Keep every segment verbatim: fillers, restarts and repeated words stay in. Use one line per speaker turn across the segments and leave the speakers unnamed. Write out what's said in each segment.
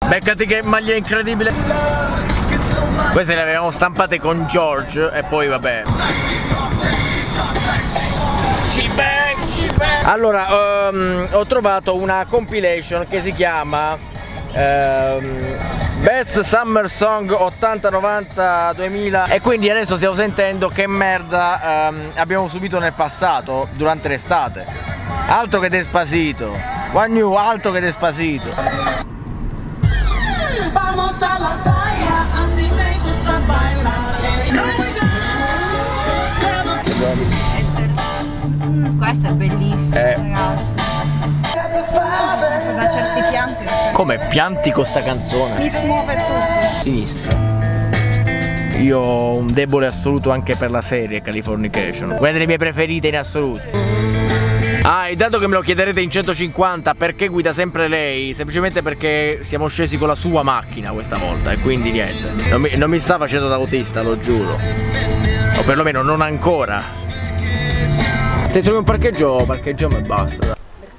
Beccati che maglia incredibile. Queste le avevamo stampate con George e poi vabbè. Allora, um, ho trovato una compilation che si chiama um, Best Summer Song ottanta, novanta, duemila e quindi adesso stiamo sentendo che merda um, abbiamo subito nel passato durante l'estate. Altro che Despacito. One New, altro che Despacito. Vamos a la playa, a mí me gusta bailar.
Questo è bellissimo,
eh.
ragazzi. Da certi pianti.
Come pianti con sta canzone?
Mi smuove tutto.
Sinistra. Io ho un debole assoluto anche per la serie Californication. Una delle mie preferite in assoluto. Ah, e dato che me lo chiederete in centocinquanta perché guida sempre lei, semplicemente perché siamo scesi con la sua macchina questa volta e quindi niente. Non mi, non mi sta facendo da autista, lo giuro. O perlomeno non ancora. Se trovi un parcheggio, parcheggiamo e basta.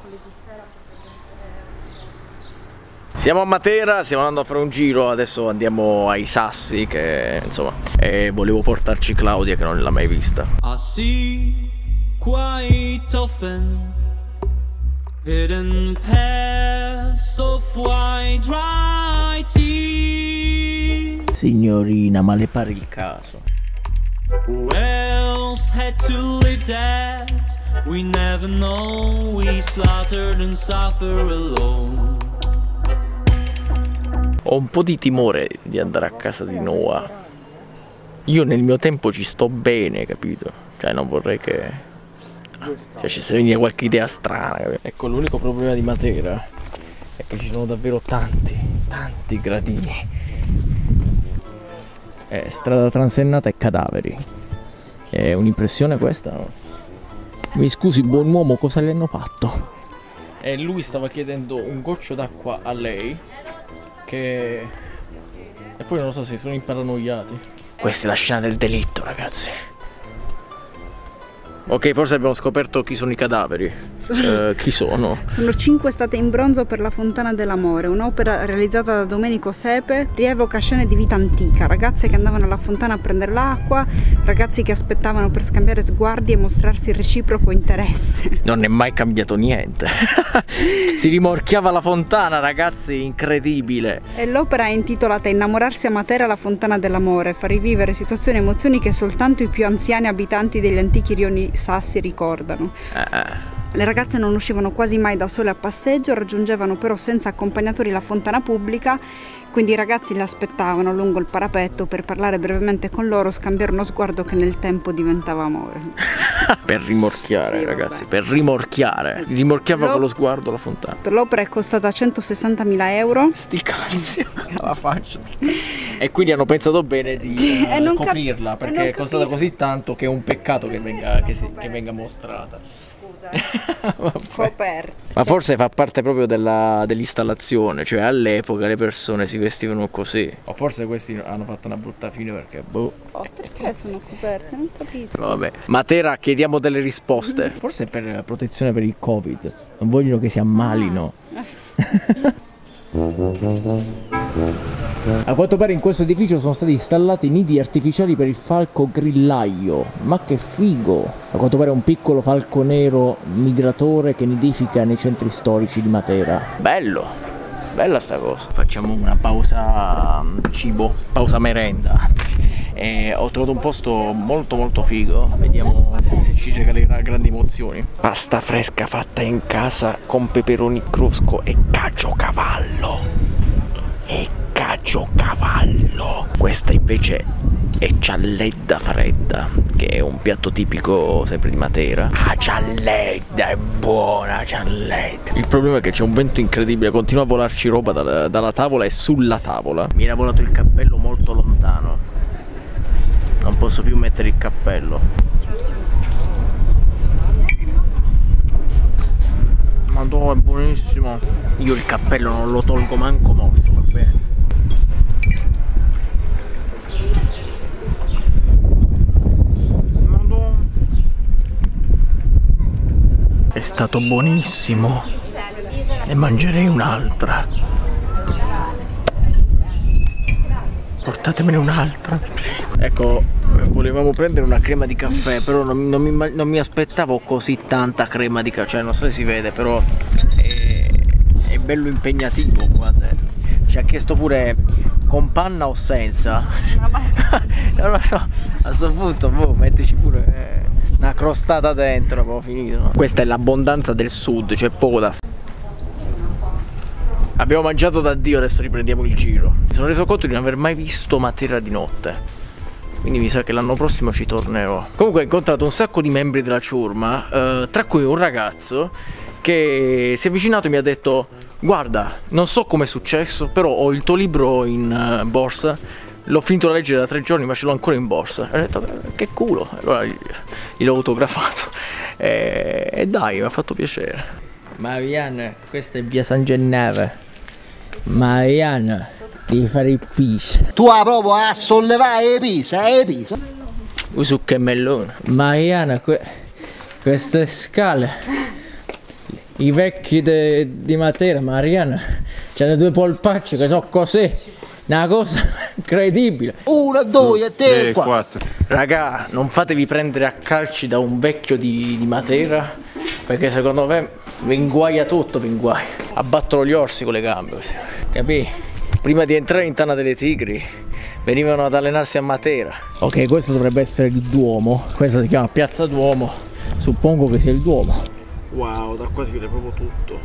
Siamo a Matera, stiamo andando a fare un giro, adesso andiamo ai Sassi che insomma, e volevo portarci Claudia che non l'ha mai vista. I see quite often hidden paths of white dry tears. Signorina, ma le pare il caso. Who else had to live that? We never know, we slaughtered and suffer alone. Ho un po' di timore di andare a casa di Noah. Io nel mio tempo ci sto bene, capito? Cioè non vorrei che... Cioè ci sia venire qualche idea strana, capito? Ecco, l'unico problema di Matera è che ci sono davvero tanti, tanti gradini. È strada transennata e cadaveri. È un'impressione questa, no? Mi scusi buon uomo, cosa le hanno fatto? E lui stava chiedendo un goccio d'acqua a lei che... E poi non lo so se sono imparanoiati. Questa è la scena del delitto, ragazzi. Ok, forse abbiamo scoperto chi sono i cadaveri. Uh, chi sono?
Sono cinque state in bronzo per la Fontana dell'Amore, un'opera realizzata da Domenico Sepe, rievoca scene di vita antica, ragazze che andavano alla fontana a prendere l'acqua, ragazzi che aspettavano per scambiare sguardi e mostrarsi reciproco interesse.
Non è mai cambiato niente. Si rimorchiava la fontana, ragazzi, incredibile.
E l'opera è intitolata Innamorarsi a Matera alla Fontana dell'Amore, fa rivivere situazioni e emozioni che soltanto i più anziani abitanti degli antichi rioni Sassi ricordano.
Eh.
Le ragazze non uscivano quasi mai da sole a passeggio, raggiungevano però senza accompagnatori la fontana pubblica, quindi i ragazzi le aspettavano lungo il parapetto per parlare brevemente con loro, scambiare uno sguardo che nel tempo diventava amore.
Per rimorchiare, sì, ragazzi, per rimorchiare. Rimorchiava con lo sguardo la fontana.
L'opera è costata centosessantamila euro.
Sti cazzi, la faccia. E quindi hanno pensato bene di eh, non coprirla, perché è costata così tanto che è un peccato che venga, che si, che venga mostrata.
Coperta.
Ma forse fa parte proprio dell'installazione, cioè all'epoca le persone si vestivano così. O forse questi hanno fatto una brutta fine perché boh.
Oh, perché sono coperte? Non capisco.
Vabbè. Matera, chiediamo delle risposte. Forse per protezione per il Covid. Non vogliono che si ammalino. A quanto pare in questo edificio sono stati installati nidi artificiali per il falco grillaio. Ma che figo! A quanto pare è un piccolo falco nero migratore che nidifica nei centri storici di Matera. Bello! Bella sta cosa. Facciamo una pausa cibo, pausa merenda, anzi. E ho trovato un posto molto molto figo. Vediamo se, se ci regalerà grandi emozioni. Pasta fresca fatta in casa con peperoni crusco e caciocavallo. E caciocavallo. Questa invece è cialledda fredda, che è un piatto tipico sempre di Matera. Ah, cialledda, è buona cialledda. Il problema è che c'è un vento incredibile, continua a volarci roba dalla, dalla tavola e sulla tavola. Mi era volato il cappello molto lontano. Non posso più mettere il cappello. Madonna, è buonissimo. Io il cappello non lo tolgo manco morto, va bene. Madonna. È stato buonissimo. Ne mangerei un'altra. Portatemene un'altra, prego. Ecco, volevamo prendere una crema di caffè, però non, non, mi, non mi aspettavo così tanta crema di caffè, cioè non so se si vede, però è, è bello impegnativo qua dentro. Ci ha chiesto pure con panna o senza. Non lo so, a questo punto boh, mettici pure eh, una crostata dentro, poi finito, no? Questa è l'abbondanza del sud, c'è poco da fare. Abbiamo mangiato da Dio, adesso riprendiamo il giro. Mi sono reso conto di non aver mai visto Matera di notte, quindi mi sa che l'anno prossimo ci tornerò. Comunque ho incontrato un sacco di membri della ciurma, eh, tra cui un ragazzo che si è avvicinato e mi ha detto: guarda, non so come è successo, però ho il tuo libro in uh, borsa, l'ho finito da leggere da tre giorni ma ce l'ho ancora in borsa. E ho detto: che culo. Allora gliel'ho autografato e, e dai, mi ha fatto piacere. Marianne, questa è via San Genneve. Marianne, devi fare il pis.
Tu hai proprio a sollevare le pisa, eh pisa.
Usu che mellone. Marianne, que queste scale, i vecchi di Matera, Marianne, c'hanno due polpacci che sono così, una cosa incredibile.
Uno, due, tre, quattro.
Raga, non fatevi prendere a calci da un vecchio di, di Matera, perché secondo me vi inguaia tutto, vi inguaia. Abbattono gli orsi con le gambe, questi. Capì? Prima di entrare in Tana delle Tigri venivano ad allenarsi a Matera. Ok, questo dovrebbe essere il Duomo. Questa si chiama Piazza Duomo. Suppongo che sia il Duomo. Wow, da qua si vede proprio tutto.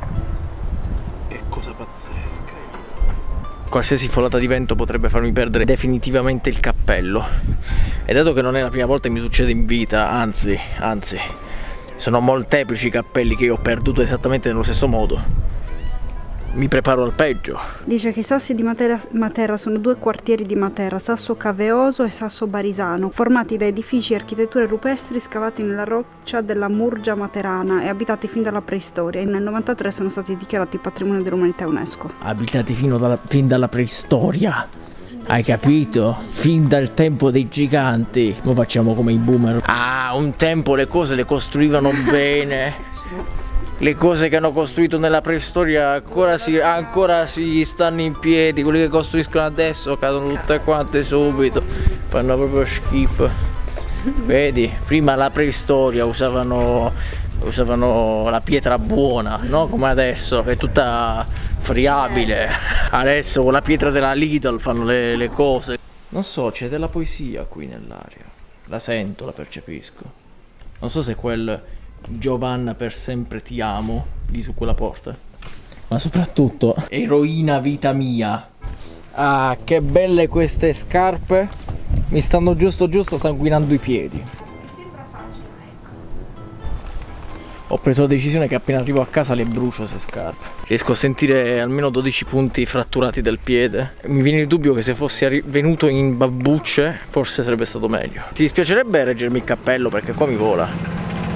Che cosa pazzesca. Qualsiasi folata di vento potrebbe farmi perdere definitivamente il cappello. E dato che non è la prima volta che mi succede in vita, anzi, anzi, sono molteplici i cappelli che io ho perduto esattamente nello stesso modo, mi preparo al peggio.
Dice che i sassi di Matera, Matera sono due quartieri di Matera, Sasso Caveoso e Sasso Barisano, formati da edifici e architetture rupestri scavati nella roccia della Murgia Materana e abitati fin dalla preistoria. Nel novantatré sono stati dichiarati patrimonio dell'umanità UNESCO.
Abitati fino dalla, fin dalla preistoria? Hai capito? Fin dal tempo dei giganti. Ora facciamo come i boomer. Ah, un tempo le cose le costruivano bene. Le cose che hanno costruito nella preistoria ancora si, ancora si stanno in piedi. Quelli che costruiscono adesso cadono tutte quante subito. Fanno proprio schifo. Vedi, prima la preistoria usavano, usavano la pietra buona, no? Come adesso, che è tutta friabile. Adesso con la pietra della Lidl fanno le, le cose. Non so, c'è della poesia qui nell'aria. La sento, la percepisco. Non so se quel Giovanna per sempre ti amo lì su quella porta, ma soprattutto eroina vita mia. Ah, che belle queste scarpe, mi stanno giusto giusto sanguinando i piedi. Ho preso la decisione che appena arrivo a casa le brucio queste scarpe. Riesco a sentire almeno dodici punti fratturati del piede. Mi viene il dubbio che se fossi venuto in babbucce forse sarebbe stato meglio. Ti dispiacerebbe reggermi il cappello perché qua mi vola.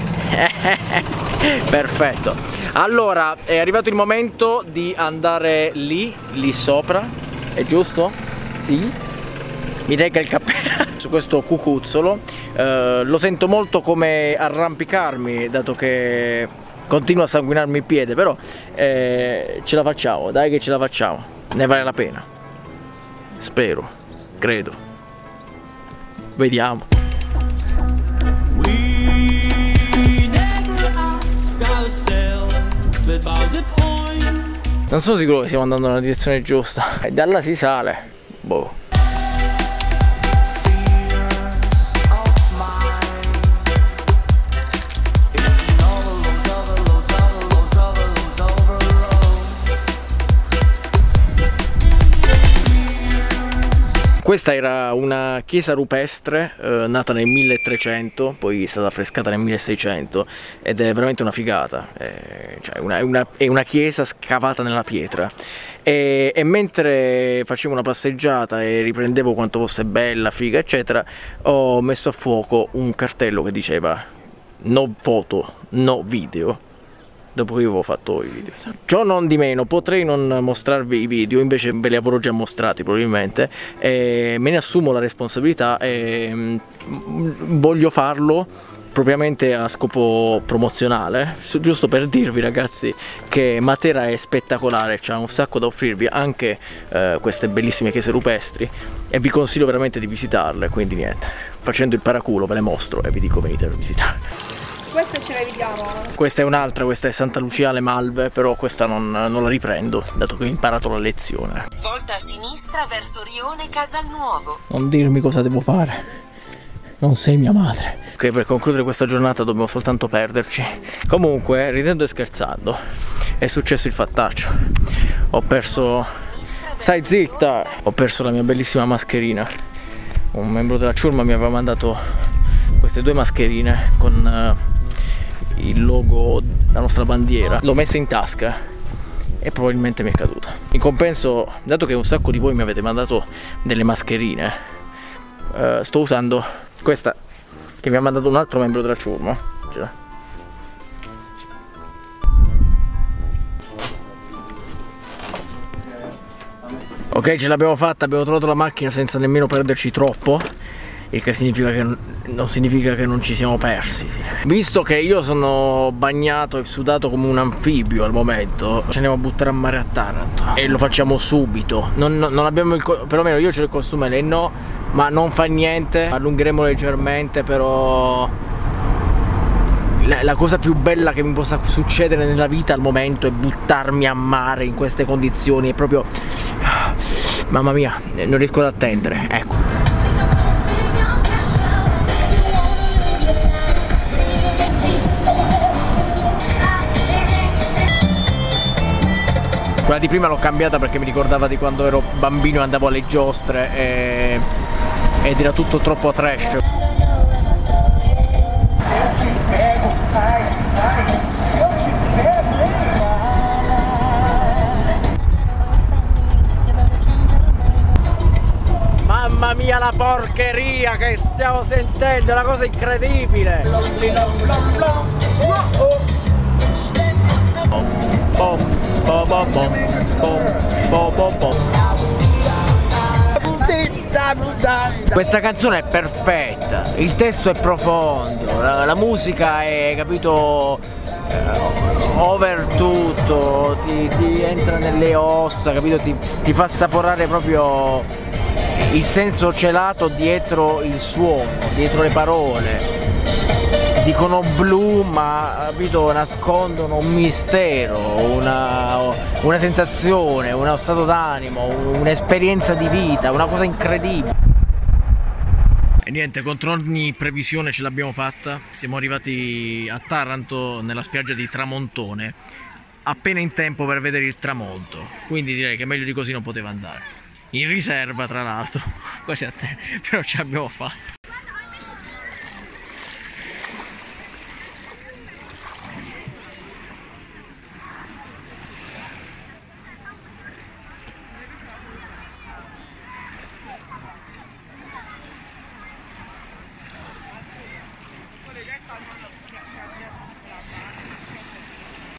Perfetto. Allora è arrivato il momento di andare lì, lì sopra. È giusto? Sì? Mi lega il cappello su questo cucuzzolo. eh, Lo sento molto come arrampicarmi, dato che continua a sanguinarmi il piede. Però eh, ce la facciamo, dai che ce la facciamo. Ne vale la pena. Spero, credo. Vediamo. Non sono sicuro che stiamo andando nella direzione giusta. E da là si sale. Boh. Questa era una chiesa rupestre eh, nata nel milletrecento, poi è stata affrescata nel milleseicento ed è veramente una figata. È, cioè una, è, una, è una chiesa scavata nella pietra. E, e mentre facevo una passeggiata e riprendevo quanto fosse bella, figa, eccetera, ho messo a fuoco un cartello che diceva no foto, no video. Dopo che io avevo fatto i video. Ciò non di meno, potrei non mostrarvi i video, invece ve li avrò già mostrati probabilmente, e me ne assumo la responsabilità e voglio farlo propriamente a scopo promozionale, giusto per dirvi ragazzi che Matera è spettacolare, c'ha un sacco da offrirvi, anche eh, queste bellissime chiese rupestri, e vi consiglio veramente di visitarle, quindi niente, facendo il paraculo ve le mostro e vi dico venite a visitare.
Queste ce le vediamo.
Questa è un'altra, questa è Santa Lucia alle Malve, però questa non, non la riprendo, dato che ho imparato la lezione.
Svolta a sinistra verso Rione Casalnuovo.
Non dirmi cosa devo fare, non sei mia madre. Ok, per concludere questa giornata dobbiamo soltanto perderci. Comunque, ridendo e scherzando, è successo il fattaccio. Ho perso... Stai zitta! Ho perso la mia bellissima mascherina. Un membro della ciurma mi aveva mandato queste due mascherine con... Uh, il logo della nostra bandiera, l'ho messa in tasca e probabilmente mi è caduta. In compenso, dato che un sacco di voi mi avete mandato delle mascherine, eh, sto usando questa che mi ha mandato un altro membro della ciurma. Cioè. Ok, ce l'abbiamo fatta, abbiamo trovato la macchina senza nemmeno perderci troppo, il che significa che non significa che non ci siamo persi. Visto che io sono bagnato e sudato come un anfibio al momento, ci andiamo a buttare a mare a Taranto e lo facciamo subito. Non, non abbiamo il, perlomeno io c'ho il costume, lei no, ma non fa niente, allungheremo leggermente, però la, la cosa più bella che mi possa succedere nella vita al momento è buttarmi a mare in queste condizioni, è proprio, mamma mia, non riesco ad attendere, ecco. Quella di prima l'ho cambiata perché mi ricordava di quando ero bambino e andavo alle giostre e... ed era tutto troppo trash. Mamma mia la porcheria che stiamo sentendo, è una cosa incredibile! Bom, bom, bom, bom, bom, bom, bom. Questa canzone è perfetta, il testo è profondo, la, la musica è, capito, uh, over tutto, ti, ti entra nelle ossa, capito, ti, ti fa assaporare proprio il senso celato dietro il suono, dietro le parole. Dicono blu, ma capito, nascondono un mistero, una, una sensazione, uno stato d'animo, un'esperienza di vita, una cosa incredibile. E niente, contro ogni previsione ce l'abbiamo fatta, siamo arrivati a Taranto nella spiaggia di Tramontone, appena in tempo per vedere il tramonto, quindi direi che meglio di così non poteva andare. In riserva tra l'altro, quasi a te, però ce l'abbiamo fatta.